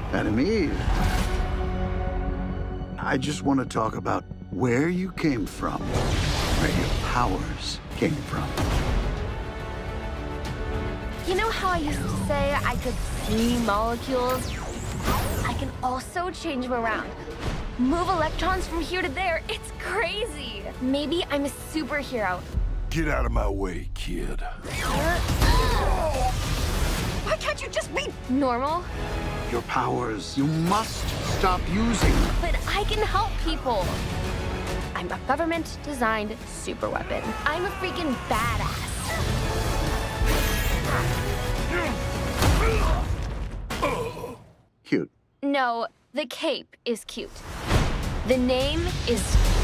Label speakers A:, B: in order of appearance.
A: Adam Eve. I just want to talk about where you came from, where your powers came from.
B: You know how I used to say I could see molecules? I can also change them around. Move electrons from here to there. It's crazy. Maybe I'm a superhero.
C: Get out of my way, kid.
B: Why can't you just be normal?
A: Your powers, you must stop using them.
B: But I can help people. I'm a government-designed superweapon. I'm a freaking badass.
A: Cute.
B: No, the cape is cute. The name is